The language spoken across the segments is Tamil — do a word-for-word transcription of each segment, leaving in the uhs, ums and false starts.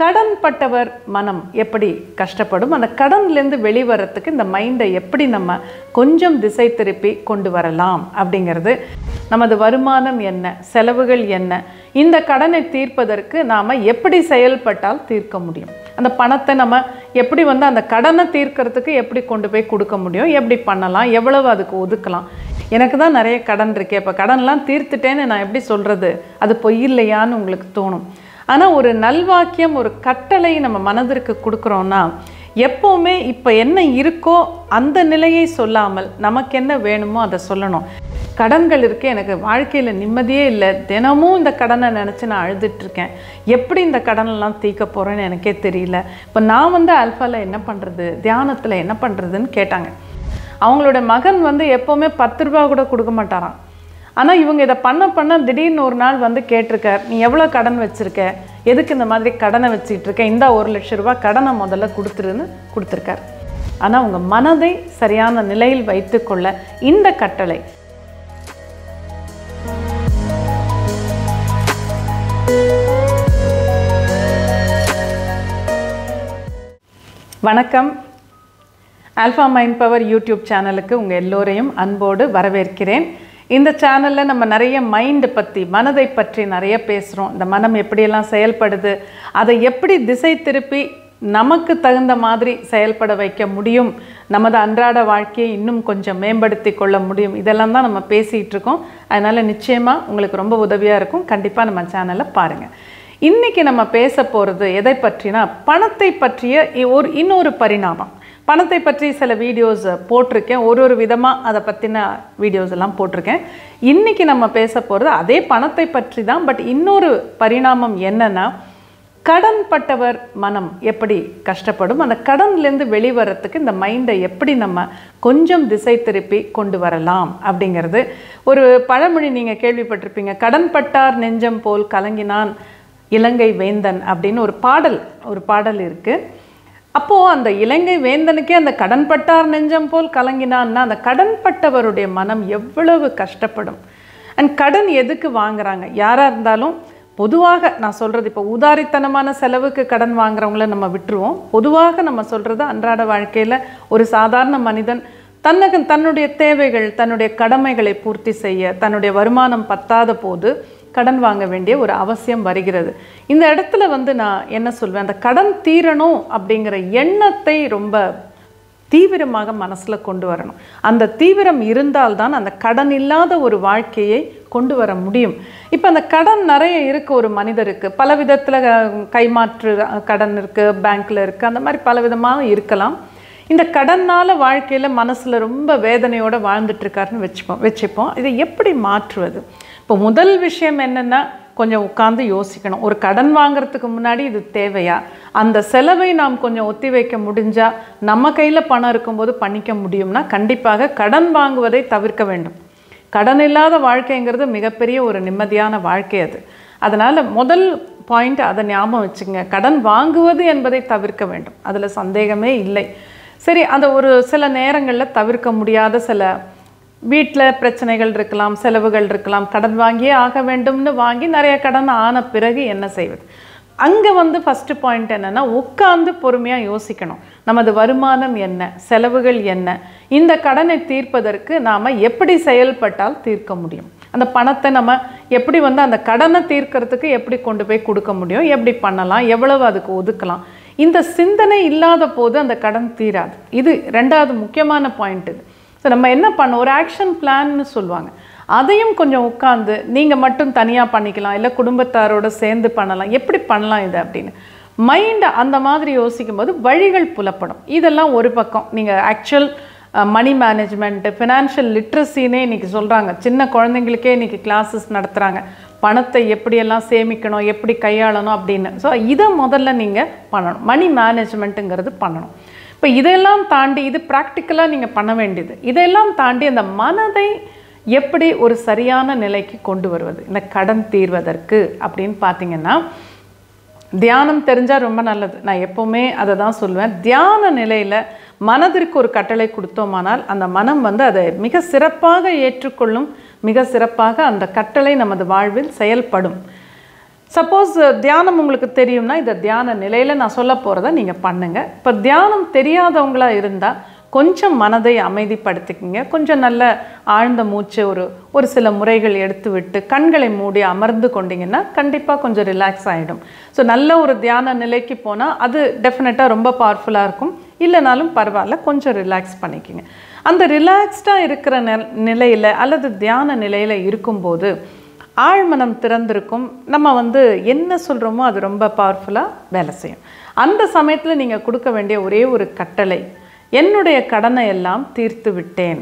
கடன் பட்டவர் மனம் எப்படி கஷ்டப்படும், அந்த கடன்லேருந்து வெளிவரத்துக்கு இந்த மைண்டை எப்படி நம்ம கொஞ்சம் திசை திருப்பி கொண்டு வரலாம் அப்படிங்கிறது, நமது வருமானம் என்ன, செலவுகள் என்ன, இந்த கடனை தீர்ப்பதற்கு நாம் எப்படி செயல்பட்டால் தீர்க்க முடியும், அந்த பணத்தை நம்ம எப்படி வந்து அந்த கடனை தீர்க்கறதுக்கு எப்படி கொண்டு போய் கொடுக்க முடியும், எப்படி பண்ணலாம், எவ்வளவு அதுக்கு ஒதுக்கலாம். எனக்கு தான் நிறைய கடன் இருக்கே, இப்போ கடன்லாம் தீர்த்துட்டேன்னு நான் எப்படி சொல்கிறது, அது பொய் இல்லையான்னு உங்களுக்கு தோணும். ஆனால் ஒரு நல்வாக்கியம், ஒரு கட்டளை நம்ம மனதிற்கு கொடுக்குறோன்னா, எப்போவுமே இப்போ என்ன இருக்கோ அந்த நிலையை சொல்லாமல் நமக்கு என்ன வேணுமோ அதை சொல்லணும். கடன்கள் இருக்கே, எனக்கு வாழ்க்கையில் நிம்மதியே இல்லை, தினமும் இந்த கடனை நினச்சி நான் அழுதுட்ருக்கேன், எப்படி இந்த கடனெல்லாம் தீர்க்க போகிறேன்னு எனக்கே தெரியல, இப்போ நான் வந்து ஆல்ஃபாவில் என்ன பண்ணுறது, தியானத்தில் என்ன பண்ணுறதுன்னு கேட்டாங்க. அவங்களோட மகன் வந்து எப்போவுமே பத்து ரூபா கூட கொடுக்க மாட்டாராம். ஆனால் இவங்க இதை பண்ண பண்ண திடீர்னு ஒரு நாள் வந்து கேட்டிருக்கார், நீ எவ்வளோ கடன் வச்சுருக்க, எதுக்கு இந்த மாதிரி கடனை வச்சுக்கிட்டு இருக்க, இந்த ஒரு லட்சம் ரூபா கடனை முதல்ல கொடுத்துருன்னு கொடுத்துருக்கார். ஆனால் உங்கள் மனதை சரியான நிலையில் வைத்துக்கொள்ள இந்த கட்டளை. வணக்கம், ஆல்ஃபா மைண்ட் பவர் யூடியூப் சேனலுக்கு உங்கள் எல்லோரையும் அன்போடு வரவேற்கிறேன். இந்த சேனலில் நம்ம நிறைய மைண்டு பற்றி, மனதை பற்றி நிறைய பேசுகிறோம். இந்த மனம் எப்படியெல்லாம் செயல்படுது, அதை எப்படி திசை திருப்பி நமக்கு தகுந்த மாதிரி செயல்பட வைக்க முடியும், நமது அன்றாட வாழ்க்கையை இன்னும் கொஞ்சம் மேம்படுத்தி கொள்ள முடியும், இதெல்லாம் தான் நம்ம பேசிகிட்டு இருக்கோம். அதனால் நிச்சயமாக உங்களுக்கு ரொம்ப உதவியாக இருக்கும். கண்டிப்பாக நம்ம சேனலை பாருங்கள். இன்றைக்கி நம்ம பேச போகிறது எதை பற்றினா, பணத்தை பற்றிய ஒரு இன்னொரு பரிணாமம். பணத்தை பற்றி சில வீடியோஸ் போட்டிருக்கேன், ஒரு ஒரு விதமாக அதை பற்றின வீடியோஸ் எல்லாம் போட்டிருக்கேன். இன்றைக்கி நம்ம பேச போகிறது அதே பணத்தை பற்றி தான். பட் இன்னொரு பரிணாமம் என்னென்னா, கடன் பட்டவர் மனம் எப்படி கஷ்டப்படும், அந்த கடன்லேருந்து வெளிவரத்துக்கு இந்த மைண்டை எப்படி நம்ம கொஞ்சம் திசை திருப்பி கொண்டு வரலாம் அப்படிங்கிறது. ஒரு பழமொழி நீங்கள் கேள்விப்பட்டிருப்பீங்க, கடன் பட்டார் நெஞ்சம் போல் கலங்கினான் இலங்கை வேந்தன் அப்படின்னு ஒரு பாடல் ஒரு பாடல் இருக்குது. அப்போது அந்த இலங்கை வேந்தனுக்கே அந்த கடன்பட்டார் நெஞ்சம் போல் கலங்கினான்னா, அந்த கடன்பட்டவருடைய மனம் எவ்வளவு கஷ்டப்படும். அண்ட் கடன் எதுக்கு வாங்குறாங்க, யாராக இருந்தாலும் பொதுவாக நான் சொல்கிறது, இப்போ உதாரித்தனமான செலவுக்கு கடன் வாங்குறவங்கள நம்ம விட்டுருவோம். பொதுவாக நம்ம சொல்கிறது, அன்றாட வாழ்க்கையில் ஒரு சாதாரண மனிதன் தன்னக தன்னுடைய தேவைகள், தன்னுடைய கடமைகளை பூர்த்தி செய்ய தன்னுடைய வருமானம் பத்தாத போது கடன் வாங்க வேண்டிய ஒரு அவசியம் வருகிறது. இந்த இடத்துல வந்து நான் என்ன சொல்வேன், அந்த கடன் தீரணும் அப்படிங்கிற எண்ணத்தை ரொம்ப தீவிரமாக மனசில் கொண்டு வரணும். அந்த தீவிரம் இருந்தால்தான் அந்த கடன் இல்லாத ஒரு வாழ்க்கையை கொண்டு வர முடியும். இப்போ அந்த கடன் நிறைய இருக்குது ஒரு மனிதருக்கு, பல விதத்தில் கைமாற்று கடன் இருக்குது, பேங்க்கில் இருக்குது, அந்த மாதிரி பல விதமாக இருக்கலாம். இந்த கடனால் வாழ்க்கையில் மனசில் ரொம்ப வேதனையோடு வாழ்ந்துட்டுருக்காருன்னு வச்சுப்போம் வச்சுப்போம் இதை எப்படி மாற்றுவது? இப்போ முதல் விஷயம் என்னென்னா, கொஞ்சம் உட்காந்து யோசிக்கணும். ஒரு கடன் வாங்கிறதுக்கு முன்னாடி இது தேவையா, அந்த செலவை நாம் கொஞ்சம் ஒத்தி வைக்க முடிஞ்சால், நம்ம கையில் பணம் இருக்கும்போது பண்ணிக்க முடியும்னா கண்டிப்பாக கடன் வாங்குவதை தவிர்க்க வேண்டும். கடன் இல்லாத வாழ்க்கைங்கிறது மிகப்பெரிய ஒரு நிம்மதியான வாழ்க்கை அது. அதனால் முதல் பாயிண்ட் அதை ஞாபகம் வச்சுங்க, கடன் வாங்குவது என்பதை தவிர்க்க வேண்டும், அதில் சந்தேகமே இல்லை. சரி, அந்த ஒரு சில நேரங்களில் தவிர்க்க முடியாத சில வீட்டில் பிரச்சனைகள் இருக்கலாம், செலவுகள் இருக்கலாம், கடன் வாங்கியே ஆக வேண்டும்னு வாங்கி நிறைய கடன் ஆன பிறகு என்ன செய்வது? அங்கே வந்து ஃபஸ்ட்டு பாயிண்ட் என்னென்னா, உட்காந்து பொறுமையாக யோசிக்கணும். நமது வருமானம் என்ன, செலவுகள் என்ன, இந்த கடனை தீர்ப்பதற்கு நாம் எப்படி செயல்பட்டால் தீர்க்க முடியும், அந்த பணத்தை நம்ம எப்படி வந்து அந்த கடனை தீர்க்கறதுக்கு எப்படி கொண்டு போய் கொடுக்க முடியும், எப்படி பண்ணலாம், எவ்வளவு அதுக்கு ஒதுக்கலாம். இந்த சிந்தனை இல்லாத போது அந்த கடன் தீராது. இது ரெண்டாவது முக்கியமான பாயிண்ட். இது ஸோ நம்ம என்ன பண்ணோம், ஒரு ஆக்ஷன் பிளான்னு சொல்லுவாங்க, அதையும் கொஞ்சம் உட்காந்து நீங்கள் மட்டும் தனியாக பண்ணிக்கலாம், இல்லை குடும்பத்தாரோடு சேர்ந்து பண்ணலாம், எப்படி பண்ணலாம் இது அப்படின்னு மைண்டை அந்த மாதிரி யோசிக்கும் போது வழிகள் புலப்படும். இதெல்லாம் ஒரு பக்கம். நீங்கள் ஆக்சுவல் மணி மேனேஜ்மெண்ட்டு, ஃபினான்ஷியல் லிட்ரஸினே இன்றைக்கி சொல்கிறாங்க, சின்ன குழந்தைங்களுக்கே இன்றைக்கி கிளாஸஸ் நடத்துகிறாங்க, பணத்தை எப்படியெல்லாம் சேமிக்கணும், எப்படி கையாளணும் அப்படின்னு. ஸோ இதை முதல்ல நீங்கள் பண்ணணும், மணி மேனேஜ்மெண்ட்டுங்கிறது பண்ணணும். இப்போ இதெல்லாம் தாண்டி, இது ப்ராக்டிக்கலாக நீங்கள் பண்ண வேண்டியது, இதெல்லாம் தாண்டி அந்த மனதை எப்படி ஒரு சரியான நிலைக்கு கொண்டு வருவது இந்த கடன் தீர்வதற்கு அப்படின்னு பார்த்தீங்கன்னா, தியானம் தெரிஞ்சால் ரொம்ப நல்லது. நான் எப்போவுமே அதை தான் சொல்லுவேன். தியான நிலையில் மனதிற்கு ஒரு கட்டளை கொடுத்தோமானால் அந்த மனம் வந்து அதை மிக சிறப்பாக ஏற்றுக்கொள்ளும், மிக சிறப்பாக அந்த கட்டளை நமது வாழ்வில் செயல்படும். சப்போஸ் தியானம் உங்களுக்கு தெரியும்னா இந்த தியான நிலையில் நான் சொல்ல போகிறத நீங்கள் பண்ணுங்கள். இப்போ தியானம் தெரியாதவங்களா இருந்தால் கொஞ்சம் மனதை அமைதிப்படுத்திக்கிங்க. கொஞ்சம் நல்ல ஆழ்ந்த மூச்சு ஒரு ஒரு சில முறைகள் எடுத்து விட்டு கண்களை மூடி அமர்ந்து கொண்டீங்கன்னா கண்டிப்பாக கொஞ்சம் ரிலாக்ஸ் ஆகிடும். ஸோ நல்ல ஒரு தியான நிலைக்கு போனால் அது டெஃபினட்டாக ரொம்ப பவர்ஃபுல்லாக இருக்கும். இல்லைனாலும் பரவாயில்ல, கொஞ்சம் ரிலாக்ஸ் பண்ணிக்கிங்க. அந்த ரிலாக்ஸ்டாக இருக்கிற நெ நிலையில் அல்லது தியான நிலையில் இருக்கும்போது ஆழ்மனம் திறந்திருக்கும். நம்ம வந்து என்ன சொல்கிறோமோ அது ரொம்ப பவர்ஃபுல்லாக வேலை செய்யும். அந்த சமயத்தில் நீங்கள் கொடுக்க வேண்டிய ஒரே ஒரு கட்டளை, என்னுடைய கடனை எல்லாம் தீர்த்து விட்டேன்.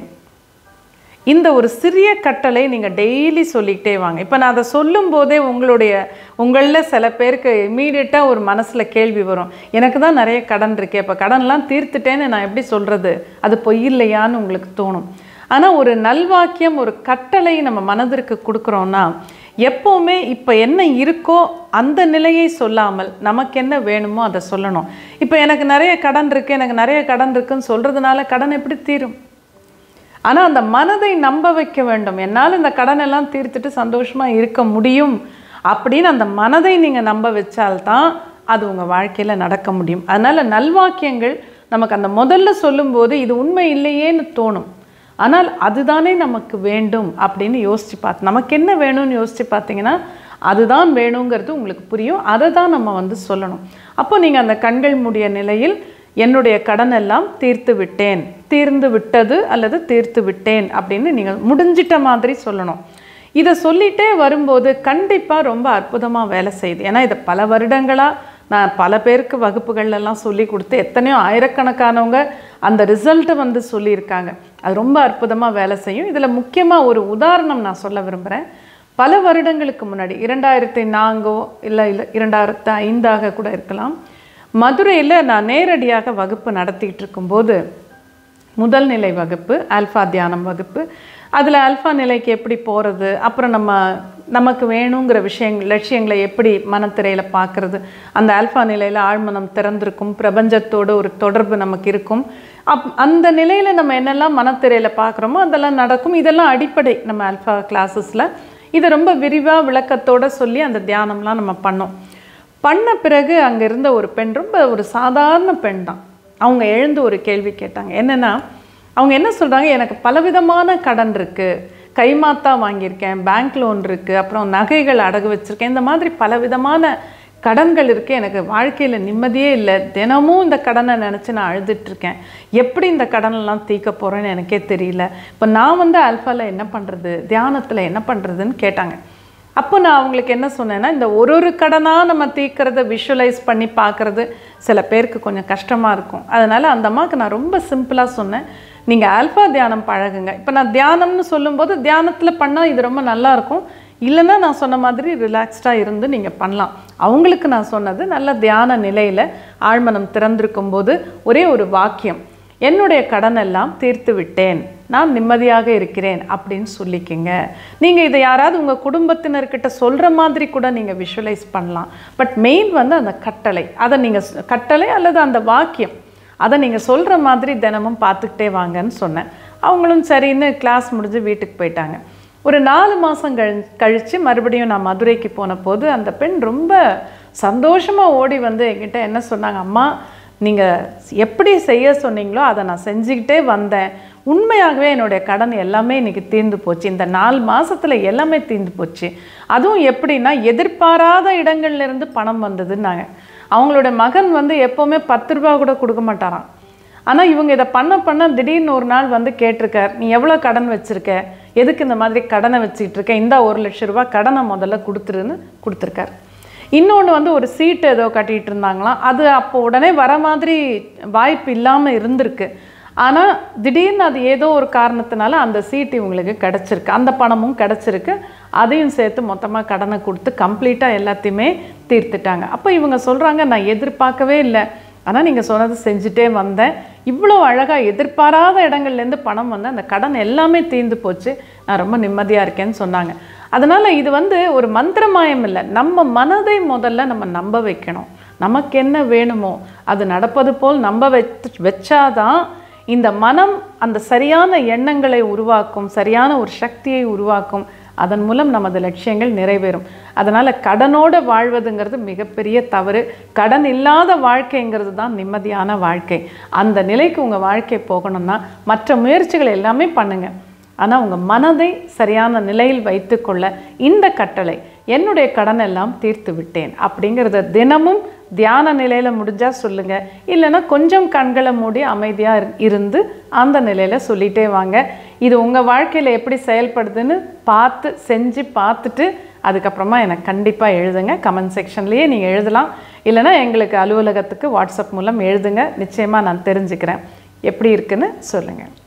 இந்த ஒரு சிறிய கட்டளை நீங்கள் டெய்லி சொல்லிக்கிட்டே வாங்க. இப்போ நான் அதை சொல்லும் போதே உங்களுடைய உங்களில் சில பேருக்கு இமீடியட்டாக ஒரு மனசில் கேள்வி வரும், எனக்கு தான் நிறைய கடன் இருக்கே, இப்போ கடன்லாம் தீர்த்துட்டேன்னு நான் எப்படி சொல்கிறது, அது பொய் இல்லையான்னு உங்களுக்கு தோணும். ஆனால் ஒரு நல்வாக்கியம், ஒரு கட்டளை நம்ம மனதிற்கு கொடுக்குறோன்னா எப்போவுமே இப்போ என்ன இருக்கோ அந்த நிலையை சொல்லாமல் நமக்கு என்ன வேணுமோ அதை சொல்லணும். இப்போ எனக்கு நிறைய கடன் இருக்குது, எனக்கு நிறைய கடன் இருக்குன்னு சொல்கிறதுனால கடன் எப்படி தீரும்? ஆனால் அந்த மனதை நம்ப வைக்க வேண்டும். என்னால் இந்த கடனெல்லாம் தீர்த்துட்டு சந்தோஷமாக இருக்க முடியும் அப்படின்னு அந்த மனதை நீங்கள் நம்ப வச்சால்தான் அது உங்கள் வாழ்க்கையில் நடக்க முடியும். அதனால் நல்வாக்கியங்கள் நமக்கு அந்த முதல்ல சொல்லும்போது இது உண்மை இல்லையேன்னு தோணும். ஆனால் அதுதானே நமக்கு வேண்டும் அப்படின்னு யோசித்து பார்த்து நமக்கு என்ன வேணும்னு யோசித்து பார்த்தீங்கன்னா அதுதான் வேணுங்கிறது உங்களுக்கு புரியும். அதை தான் நம்ம வந்து சொல்லணும். அப்போ நீங்கள் அந்த கண்கள் மூடிய நிலையில் என்னுடைய கடன் எல்லாம் தீர்த்து விட்டேன், தீர்ந்து விட்டது அல்லது தீர்த்து விட்டேன் அப்படின்னு நீங்கள் முடிஞ்சிட்ட மாதிரி சொல்லணும். இதை சொல்லிகிட்டே வரும்போது கண்டிப்பாக ரொம்ப அற்புதமாக வேலை செய்யுது. ஏன்னா இதை பல வருடங்களாக நான் பல பேருக்கு வகுப்புகள்லாம் சொல்லி கொடுத்து எத்தனையோ ஆயிரக்கணக்கானவங்க அந்த ரிசல்ட்டை வந்து சொல்லியிருக்காங்க. அது ரொம்ப அற்புதமாக வேலை செய்யும். இதில் முக்கியமாக ஒரு உதாரணம் நான் சொல்ல விரும்புகிறேன். பல வருடங்களுக்கு முன்னாடி இரண்டாயிரத்தி நான்கோ இல்லை இல்லை இரண்டாயிரத்து ஐந்தாக கூட இருக்கலாம், மதுரையில் நான் நேரடியாக வகுப்பு நடத்திக்கிட்டு இருக்கும்போது முதல் நிலை வகுப்பு ஆல்ஃபா தியானம் வகுப்பு. அதில் ஆல்ஃபா நிலைக்கு எப்படி போகிறது, அப்புறம் நம்ம நமக்கு வேணுங்கிற விஷயங்கள் லட்சியங்களை எப்படி மனத்திரையில் பார்க்குறது, அந்த ஆல்ஃபா நிலையில் ஆழ்மனம் திறந்திருக்கும், பிரபஞ்சத்தோடு ஒரு தொடர்பு நமக்கு இருக்கும். அப் அந்த நிலையில் நம்ம என்னெல்லாம் மனத்திரையில் பார்க்குறோமோ அதெல்லாம் நடக்கும். இதெல்லாம் அடிப்படை நம்ம ஆல்ஃபா கிளாஸஸில் இதை ரொம்ப விரிவாக விளக்கத்தோடு சொல்லி அந்த தியானம்லாம் நம்ம பண்ணோம். பண்ண பிறகு அங்கே இருந்த ஒரு பெண், ரொம்ப ஒரு சாதாரண பெண் தான், அவங்க எழுந்து ஒரு கேள்வி கேட்டாங்க. என்னென்னா அவங்க என்ன சொல்கிறாங்க, எனக்கு பலவிதமான கடன் இருக்குது, கைமாத்தா வாங்கியிருக்கேன், பேங்க் லோன் இருக்குது, அப்புறம் நகைகள் அடகு வச்சுருக்கேன், இந்த மாதிரி பலவிதமான கடன்கள் இருக்குது, எனக்கு வாழ்க்கையில் நிம்மதியே இல்லை, தினமும் இந்த கடனை நினச்சி நான் அழுதுட்ருக்கேன், எப்படி இந்த கடனெல்லாம் தீர்க்க போகிறேன்னு எனக்கே தெரியல, இப்போ நான் வந்து ஆல்ஃபாவில் என்ன பண்ணுறது, தியானத்தில் என்ன பண்ணுறதுன்னு கேட்டாங்க. அப்போ நான் அவங்களுக்கு என்ன சொன்னேன்னா, இந்த ஒரு ஒரு கடனாக நம்ம தீர்க்கிறத விஷுவலைஸ் பண்ணி பார்க்குறது சில பேருக்கு கொஞ்சம் கஷ்டமாக இருக்கும். அதனால் அந்த அம்மாவுக்கு நான் ரொம்ப சிம்பிளாக சொன்னேன், நீங்கள் ஆல்ஃபா தியானம் பழகுங்க. இப்போ நான் தியானம்னு சொல்லும்போது தியானத்தில் பண்ணால் இது ரொம்ப நல்லாயிருக்கும், இல்லைன்னா நான் சொன்ன மாதிரி ரிலாக்ஸ்டாக இருந்து நீங்கள் பண்ணலாம். அவங்களுக்கு நான் சொன்னது நல்ல தியான நிலையில் ஆழ்மனம் திறந்திருக்கும் போது ஒரே ஒரு வாக்கியம், என்னுடைய கடன் எல்லாம் தீர்த்து விட்டேன், நான் நிம்மதியாக இருக்கிறேன் அப்படின்னு சொல்லிக்கிங்க. நீங்கள் இதை யாராவது உங்கள் குடும்பத்தினர்கிட்ட சொல்கிற மாதிரி கூட நீங்கள் விஷுவலைஸ் பண்ணலாம். பட் மெயின் வந்து அந்த கட்டளை, அதை நீங்கள் கட்டளை அல்லது அந்த வாக்கியம் அதை நீங்கள் சொல்கிற மாதிரி தினமும் பார்த்துக்கிட்டே வாங்கன்னு சொன்னேன். அவங்களும் சரின்னு கிளாஸ் முடிஞ்சு வீட்டுக்கு போயிட்டாங்க. ஒரு நாலு மாதம் கழி கழித்து மறுபடியும் நான் மதுரைக்கு போன போது அந்த பெண் ரொம்ப சந்தோஷமாக ஓடி வந்து என்கிட்ட என்ன சொன்னாங்க, அம்மா நீங்கள் எப்படி செய்ய சொன்னீங்களோ அதை நான் செஞ்சுக்கிட்டே வந்தேன், உண்மையாகவே என்னுடைய கடன் எல்லாமே இன்றைக்கி தீர்ந்து போச்சு, இந்த நாலு மாதத்தில் எல்லாமே தீர்ந்து போச்சு. அதுவும் எப்படின்னா எதிர்பாராத இடங்கள்லேருந்து பணம் வந்ததுன்னாங்க. அவங்களோட மகன் வந்து எப்போவுமே பத்து ரூபா கூட கொடுக்க மாட்டாராம். ஆனால் இவங்க இதை பண்ண பண்ண திடீர்னு ஒரு நாள் வந்து கேட்டிருக்கார், நீ எவ்வளோ கடன் வச்சுருக்க, எதுக்கு இந்த மாதிரி கடனை வச்சுக்கிட்டு இருக்க, இந்த ஒரு லட்ச ரூபா கடனை முதல்ல கொடுத்துருன்னு கொடுத்துருக்கார். இன்னொன்று வந்து ஒரு சீட்டு ஏதோ கட்டிகிட்டு இருந்தாங்களாம், அது அப்போ உடனே வர மாதிரி வாய்ப்பு இல்லாமல் இருந்திருக்கு. ஆனால் திடீர்னு அது ஏதோ ஒரு காரணத்தினால அந்த சீட்டு இவங்களுக்கு கிடச்சிருக்கு, அந்த பணமும் கிடச்சிருக்கு. அதையும் சேர்த்து மொத்தமாக கடனை கொடுத்து கம்ப்ளீட்டாக எல்லாத்தையுமே தீர்த்துட்டாங்க. அப்போ இவங்க சொல்கிறாங்க, நான் எதிர்பார்க்கவே இல்லை, ஆனால் நீங்கள் சொன்னது செஞ்சுட்டே வந்தேன், இவ்வளோ அழகாக எதிர்பாராத இடங்கள்லேருந்து பணம் வந்து அந்த கடன் எல்லாமே தீர்ந்து போச்சு, நான் ரொம்ப நிம்மதியாக இருக்கேன்னு சொன்னாங்க. அதனால் இது வந்து ஒரு மந்திரமாயம் இல்லை, நம்ம மனதை முதல்ல நம்ம நம்ப வைக்கணும். நமக்கு என்ன வேணுமோ அது நடப்பது போல் நம்ப வச்சு வச்சாதான் இந்த மனம் அந்த சரியான எண்ணங்களை உருவாக்கும், சரியான ஒரு சக்தியை உருவாக்கும். அதன் மூலம் நமது லட்சியங்கள் நிறைவேறும். அதனால் கடனோடு வாழ்வதுங்கிறது மிகப்பெரிய தவறு. கடன் இல்லாத வாழ்க்கைங்கிறது தான் நிம்மதியான வாழ்க்கை. அந்த நிலைக்கு உங்கள் வாழ்க்கை போகணும்னா மற்ற முயற்சிகள் எல்லாமே பண்ணுங்கள். ஆனால் உங்கள் மனதை சரியான நிலையில் வைத்துக்கொள்ள இந்த கட்டளை, என்னுடைய கடன் எல்லாம் தீர்த்து விட்டேன் அப்படிங்கிறத தினமும் தியான நிலையில் முடிஞ்சால் சொல்லுங்கள். இல்லைன்னா கொஞ்சம் கண்களை மூடி அமைதியாக இருந்து அந்த நிலையில் சொல்லிகிட்டே வாங்க. இது உங்கள் வாழ்க்கையில் எப்படி செயல்படுதுன்னு பார்த்து செஞ்சு பார்த்துட்டு அதுக்கப்புறமா எனக்கு கண்டிப்பாக எழுதுங்க. கமெண்ட் செக்ஷன்லேயே நீங்கள் எழுதலாம். இல்லைனா எங்களுக்கு அலுவலகத்துக்கு வாட்ஸ்அப் மூலம் எழுதுங்க. நிச்சயமாக நான் தெரிஞ்சுக்கிறேன் எப்படி இருக்குன்னு சொல்லுங்கள்.